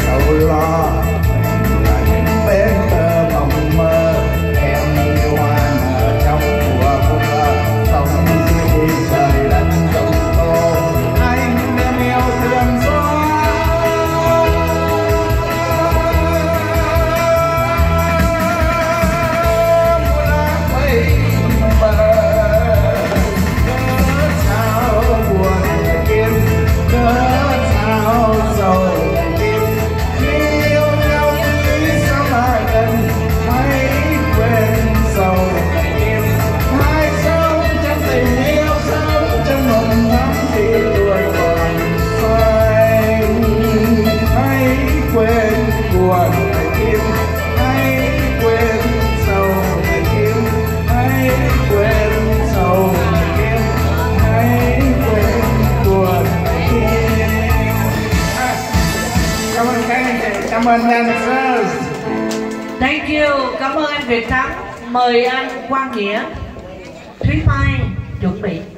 sầu lo. Mình là những bé thơ mộng mơ, em như hoa nở trong mùa mưa. Sống dưới trời đất rộng tô, anh đem yêu thương gió. Cảm ơn dancers. Thank you. Cảm ơn anh Việt Thắng. Mời anh Quang Nghĩa, Thúy Mai chuẩn bị.